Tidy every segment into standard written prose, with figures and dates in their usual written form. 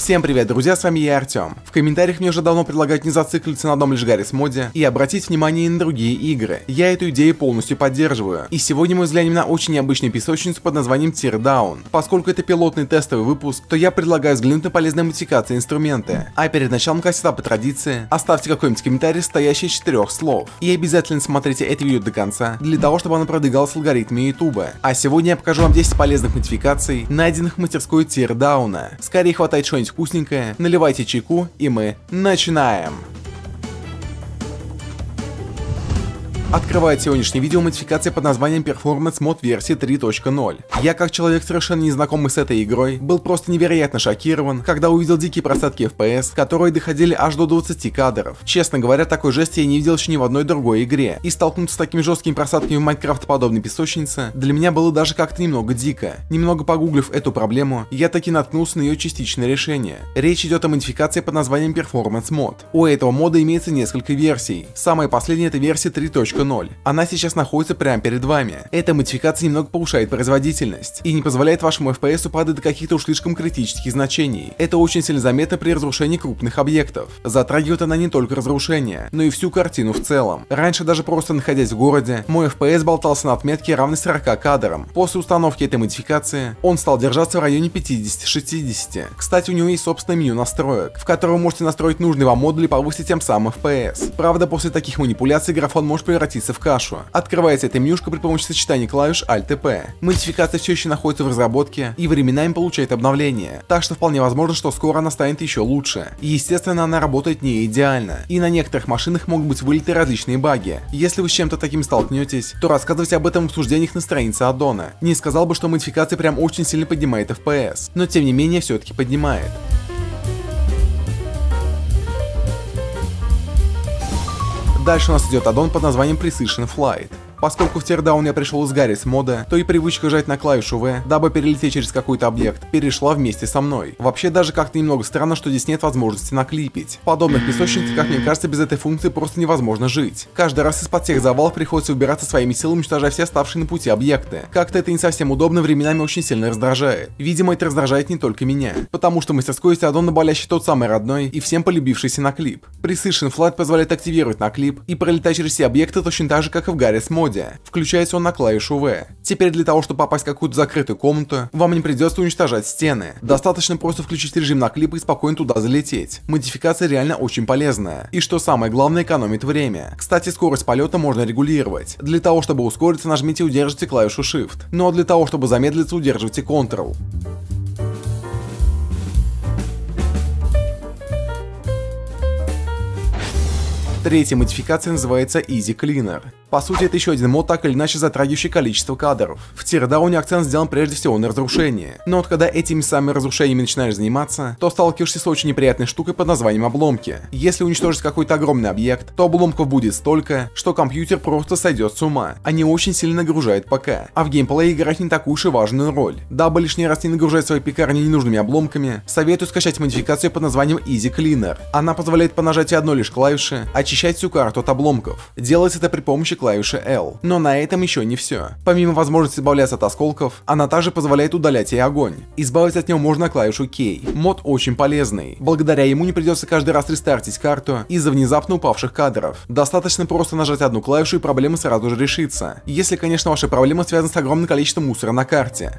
Всем привет, друзья, с вами я, Артем. В комментариях мне уже давно предлагают не зациклиться на одном лишь Гаррис моде и обратить внимание и на другие игры. Я эту идею полностью поддерживаю. И сегодня мы взглянем на очень необычную песочницу под названием Teardown. Поскольку это пилотный тестовый выпуск, то я предлагаю взглянуть на полезные модификации и инструменты. А перед началом кастета по традиции, оставьте какой-нибудь комментарий, состоящий из 4 слов. И обязательно смотрите это видео до конца, для того, чтобы оно продвигалось в алгоритме YouTube. А сегодня я покажу вам 10 полезных модификаций, найденных в мастерской Teardown. Скорее хватает что-нибудь вкусненькое, наливайте чайку, и мы начинаем! Открывает сегодняшнее видео модификация под названием Performance Mod версии 3.0. Я, как человек совершенно незнакомый с этой игрой, был просто невероятно шокирован, когда увидел дикие просадки FPS, которые доходили аж до 20 кадров. Честно говоря, такой жести я не видел еще ни в одной другой игре, и столкнуться с такими жесткими просадками в Minecraft подобной песочнице для меня было даже как-то немного дико. Немного погуглив эту проблему, я таки наткнулся на ее частичное решение. Речь идет о модификации под названием Performance Mod. У этого мода имеется несколько версий. Самая последняя — это версия 3.0. Она сейчас находится прямо перед вами. Эта модификация немного повышает производительность и не позволяет вашему FPS падать до каких-то уж слишком критических значений. Это очень сильно заметно при разрушении крупных объектов. Затрагивает она не только разрушение, но и всю картину в целом. Раньше, даже просто находясь в городе, мой FPS болтался на отметке, равной 40 кадрам. После установки этой модификации он стал держаться в районе 50-60. Кстати, у него есть собственное меню настроек, в котором вы можете настроить нужный вам модуль и повысить тем самым FPS. Правда, после таких манипуляций графон может превратиться в кашу. Открывается эта менюшка при помощи сочетания клавиш Alt и P. Модификация все еще находится в разработке и временами получает обновления, так что вполне возможно, что скоро она станет еще лучше. Естественно, она работает не идеально, и на некоторых машинах могут быть вылиты различные баги. Если вы с чем-то таким столкнетесь, то рассказывайте об этом в обсуждениях на странице аддона. Не сказал бы, что модификация прям очень сильно поднимает FPS, но тем не менее все-таки поднимает. Дальше у нас идет аддон под названием Precision Flight. Поскольку в Teardown я пришел из Гаррис мода, то и привычка жать на клавишу V, дабы перелететь через какой-то объект, перешла вместе со мной. Вообще даже как-то немного странно, что здесь нет возможности наклипить. В подобных песочницах, как мне кажется, без этой функции просто невозможно жить. Каждый раз из-под всех завалов приходится выбираться своими силами, уничтожая все оставшие на пути объекты. Как-то это не совсем удобно, временами очень сильно раздражает. Видимо, это раздражает не только меня, потому что в мастерской есть аддон, болящий тот самый родной и всем полюбившийся наклип. Precision Flight позволяет активировать наклип и пролетать через все объекты точно так же, как и в Гаррис моде. Включается он на клавишу V. Теперь для того, чтобы попасть в какую-то закрытую комнату, вам не придется уничтожать стены. Достаточно просто включить режим наклипа и спокойно туда залететь. Модификация реально очень полезная. И что самое главное, экономит время. Кстати, скорость полета можно регулировать. Для того, чтобы ускориться, нажмите и удержите клавишу Shift. Ну а для того, чтобы замедлиться, удерживайте Ctrl. Третья модификация называется Easy Cleaner. По сути, это еще один мод, так или иначе затрагивающий количество кадров. В Teardown акцент сделан прежде всего на разрушение. Но вот когда этими самыми разрушениями начинаешь заниматься, то сталкиваешься с очень неприятной штукой под названием обломки. Если уничтожить какой-то огромный объект, то обломков будет столько, что компьютер просто сойдет с ума. Они очень сильно нагружают ПК, а в геймплее играть не такую уж и важную роль. Дабы лишний раз не нагружать свои пекарни ненужными обломками, советую скачать модификацию под названием Easy Cleaner. Она позволяет по нажатию одной лишь клавиши очищать всю карту от обломков. Делается это при помощи клавиши L. Но на этом еще не все. Помимо возможности избавляться от осколков, она также позволяет удалять и огонь. Избавиться от него можно на клавишу K. Мод очень полезный. Благодаря ему не придется каждый раз рестартить карту из-за внезапно упавших кадров. Достаточно просто нажать одну клавишу, и проблема сразу же решится. Если, конечно, ваша проблема связана с огромным количеством мусора на карте.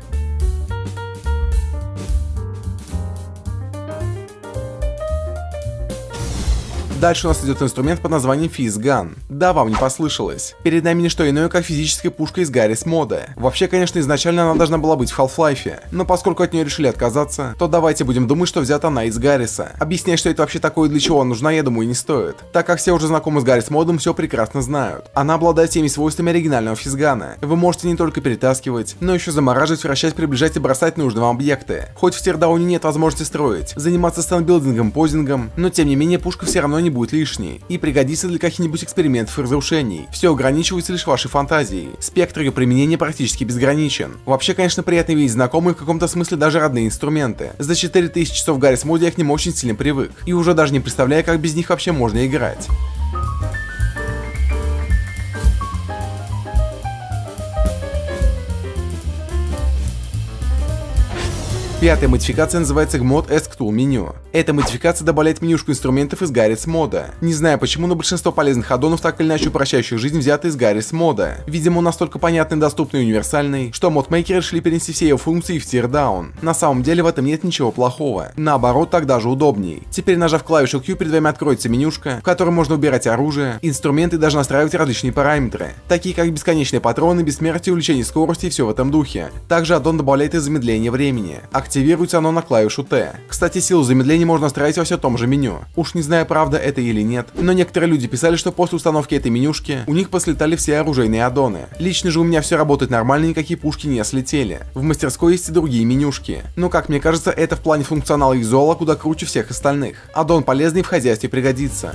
Дальше у нас идет инструмент под названием Fizz Gun. Да, вам не послышалось. Перед нами не что иное, как физическая пушка из Гаррис мода. Вообще, конечно, изначально она должна была быть в Half-Life, но поскольку от нее решили отказаться, то давайте будем думать, что взята она из Гарриса. Объяснять, что это вообще такое и для чего нужна, я думаю, не стоит, так как все уже знакомы с Гаррис модом, все прекрасно знают. Она обладает всеми свойствами оригинального физгана. Вы можете не только перетаскивать, но еще замораживать, вращать, приближать и бросать нужные вам объекты. Хоть в Teardown нет возможности строить, заниматься стенбилдингом, позингом, но тем не менее пушка все равно не будет лишней и пригодится для каких-нибудь экспериментов и разрушений. Все ограничивается лишь вашей фантазией. Спектр ее применения практически безграничен. Вообще, конечно, приятно видеть знакомые, в каком-то смысле даже родные инструменты. За 4000 часов в Гаррис моде я к ним очень сильно привык и уже даже не представляю, как без них вообще можно играть. Пятая модификация называется Gmod ESC Tool меню. Эта модификация добавляет менюшку инструментов из Garry's мода. Не знаю почему, но большинство полезных аддонов, так или иначе упрощающих жизнь, взяты из Garry's мода. Видимо, он настолько понятный, доступный и универсальный, что модмейкеры решили перенести все его функции в Teardown. На самом деле в этом нет ничего плохого. Наоборот, так даже удобней. Теперь, нажав клавишу Q, перед вами откроется менюшка, в которой можно убирать оружие, инструменты и даже настраивать различные параметры, такие как бесконечные патроны, бессмертие, увеличение скорости и все в этом духе. Также аддон добавляет и замедление времени. Активируется оно на клавишу T. Кстати, силу замедления можно настраивать во все том же меню. Уж не знаю, правда это или нет, но некоторые люди писали, что после установки этой менюшки у них послетали все оружейные аддоны. Лично же у меня все работает нормально, никакие пушки не слетели. В мастерской есть и другие менюшки. Но как мне кажется, это в плане функционала и визуала куда круче всех остальных. Аддон полезный, в хозяйстве пригодится.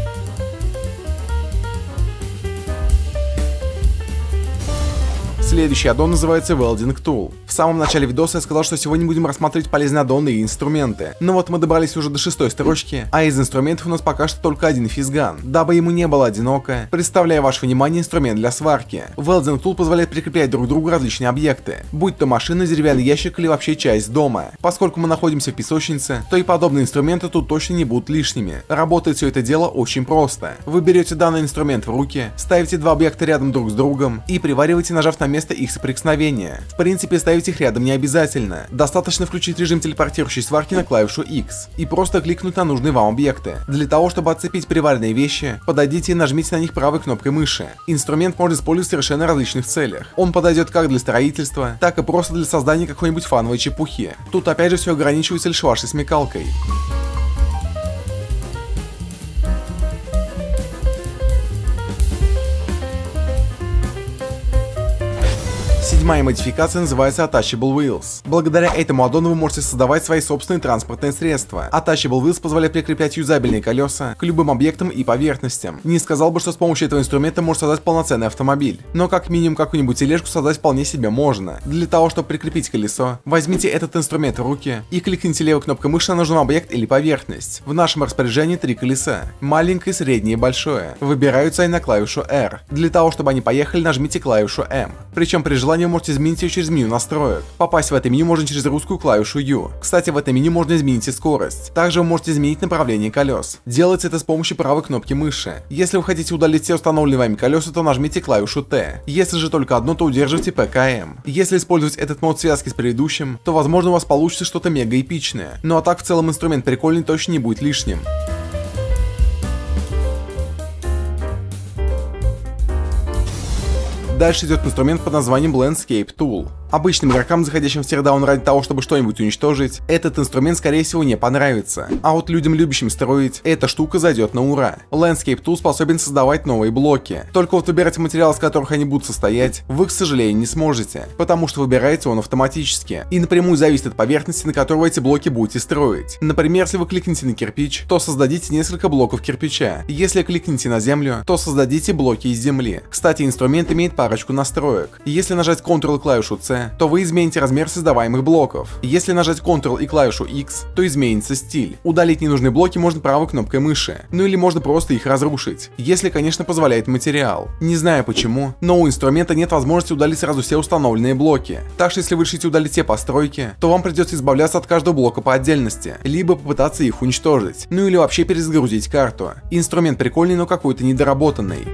Следующий аддон называется Welding Tool. В самом начале видоса я сказал, что сегодня будем рассматривать полезные аддоны и инструменты. Но вот мы добрались уже до 6-й строчки, а из инструментов у нас пока что только один физган. Дабы ему не было одиноко, представляю ваше внимание инструмент для сварки. Welding Tool позволяет прикреплять друг к другу различные объекты, будь то машина, деревянный ящик или вообще часть дома. Поскольку мы находимся в песочнице, то и подобные инструменты тут точно не будут лишними. Работает все это дело очень просто. Вы берете данный инструмент в руки, ставите два объекта рядом друг с другом и привариваете, нажав на место их соприкосновения. В принципе, ставить их рядом не обязательно. Достаточно включить режим телепортирующей сварки на клавишу X и просто кликнуть на нужные вам объекты. Для того, чтобы отцепить приваренные вещи, подойдите и нажмите на них правой кнопкой мыши. Инструмент можно использовать в совершенно различных целях. Он подойдет как для строительства, так и просто для создания какой-нибудь фановой чепухи. Тут опять же все ограничивается лишь вашей смекалкой. Седьмая модификация называется Attachable Wheels. Благодаря этому аддону вы можете создавать свои собственные транспортные средства. Attachable Wheels позволяет прикреплять юзабельные колеса к любым объектам и поверхностям. Не сказал бы, что с помощью этого инструмента можно создать полноценный автомобиль, но как минимум какую-нибудь тележку создать вполне себе можно. Для того, чтобы прикрепить колесо, возьмите этот инструмент в руки и кликните левой кнопкой мыши на нужный объект или поверхность. В нашем распоряжении 3 колеса. Маленькое, среднее и большое. Выбираются они на клавишу R. Для того, чтобы они поехали, нажмите клавишу M. Причем при желании вы можете изменить ее через меню настроек. Попасть в это меню можно через русскую клавишу U. Кстати, в этом меню можно изменить и скорость. Также вы можете изменить направление колес. Делается это с помощью правой кнопки мыши. Если вы хотите удалить все установленные вами колеса, то нажмите клавишу T. Если же только одно, то удерживайте ПКМ. Если использовать этот мод в связке с предыдущим, то возможно у вас получится что-то мега эпичное. Ну а так в целом инструмент прикольный, точно не будет лишним. Дальше идет инструмент под названием Landscape Tool. Обычным игрокам, заходящим в Teardown ради того, чтобы что-нибудь уничтожить, этот инструмент скорее всего не понравится. А вот людям, любящим строить, эта штука зайдет на ура. Landscape Tool способен создавать новые блоки. Только вот выбирать материалы, из которых они будут состоять, вы, к сожалению, не сможете, потому что выбирается он автоматически и напрямую зависит от поверхности, на которой вы эти блоки будете строить. Например, если вы кликните на кирпич, то создадите несколько блоков кирпича. Если кликните на землю, то создадите блоки из земли. Кстати, инструмент имеет парочку настроек. Если нажать Ctrl и клавишу C, то вы измените размер создаваемых блоков. Если нажать Ctrl и клавишу X, то изменится стиль. Удалить ненужные блоки можно правой кнопкой мыши. Ну или можно просто их разрушить. Если, конечно, позволяет материал. Не знаю почему, но у инструмента нет возможности удалить сразу все установленные блоки. Так что если вы решите удалить все постройки, то вам придется избавляться от каждого блока по отдельности, либо попытаться их уничтожить. Ну или вообще перезагрузить карту. Инструмент прикольный, но какой-то недоработанный.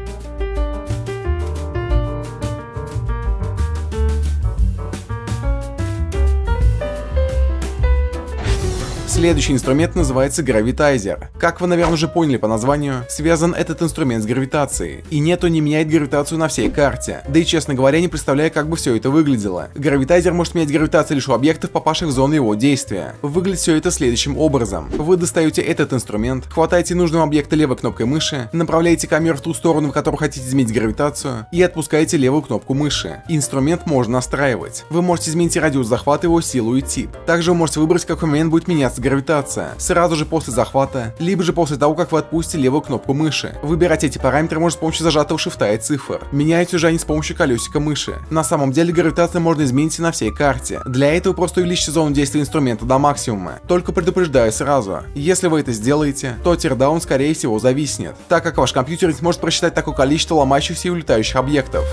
Следующий инструмент называется Gravitizer. Как вы, наверное, уже поняли по названию, связан этот инструмент с гравитацией. И нет, он не меняет гравитацию на всей карте. Да и, честно говоря, не представляю, как бы все это выглядело. Gravitizer может менять гравитацию лишь у объектов, попавших в зону его действия. Выглядит все это следующим образом. Вы достаете этот инструмент, хватаете нужного объекта левой кнопкой мыши, направляете камеру в ту сторону, в которую хотите изменить гравитацию, и отпускаете левую кнопку мыши. Инструмент можно настраивать. Вы можете изменить радиус захвата, его силу и тип. Также вы можете выбрать, в какой момент будет меняться гравитация, сразу же после захвата, либо же после того, как вы отпустите левую кнопку мыши. Выбирать эти параметры можно с помощью зажатого шифта и цифр. Меняются же они с помощью колесика мыши. На самом деле гравитацию можно изменить и на всей карте. Для этого просто увеличьте зону действия инструмента до максимума. Только предупреждаю сразу, если вы это сделаете, то Teardown скорее всего зависнет, так как ваш компьютер не сможет просчитать такое количество ломающихся и улетающих объектов.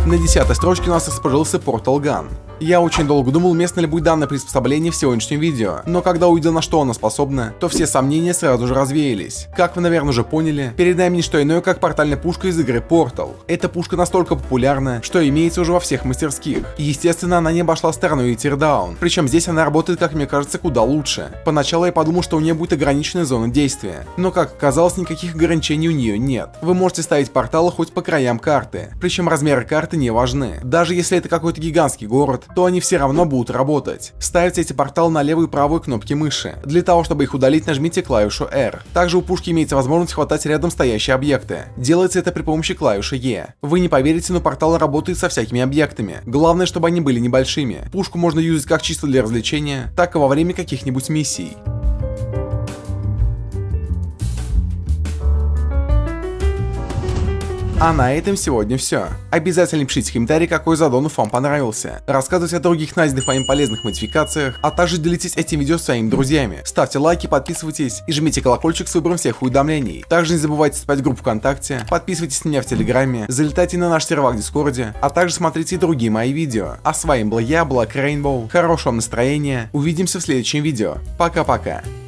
На 10-й строчке у нас расположился Portal Gun. Я очень долго думал, уместно ли будет данное приспособление в сегодняшнем видео, но когда увидел, на что оно способно, то все сомнения сразу же развеялись. Как вы, наверное, уже поняли, перед нами не что иное, как портальная пушка из игры Portal. Эта пушка настолько популярна, что имеется уже во всех мастерских. И, естественно, она не обошла стороной и Teardown, причем здесь она работает, как мне кажется, куда лучше. Поначалу я подумал, что у нее будет ограниченная зона действия, но, как оказалось, никаких ограничений у нее нет. Вы можете ставить порталы хоть по краям карты, причем размеры карты не важны. Даже если это какой-то гигантский город, то они все равно будут работать. Ставятся эти порталы на левую и правую кнопки мыши. Для того, чтобы их удалить, нажмите клавишу R. Также у пушки имеется возможность хватать рядом стоящие объекты. Делается это при помощи клавиши E. Вы не поверите, но порталы работают со всякими объектами. Главное, чтобы они были небольшими. Пушку можно юзать как чисто для развлечения, так и во время каких-нибудь миссий. А на этом сегодня все. Обязательно пишите в комментарии, какой задон вам понравился. Рассказывайте о других найденных моим полезных модификациях, а также делитесь этим видео с своими друзьями. Ставьте лайки, подписывайтесь и жмите колокольчик с выбором всех уведомлений. Также не забывайте вступать в группу ВКонтакте, подписывайтесь на меня в Телеграме, залетайте на наш сервак в Дискорде, а также смотрите и другие мои видео. А с вами был я, Black Rainbow. Хорошего вам настроения, увидимся в следующем видео. Пока-пока.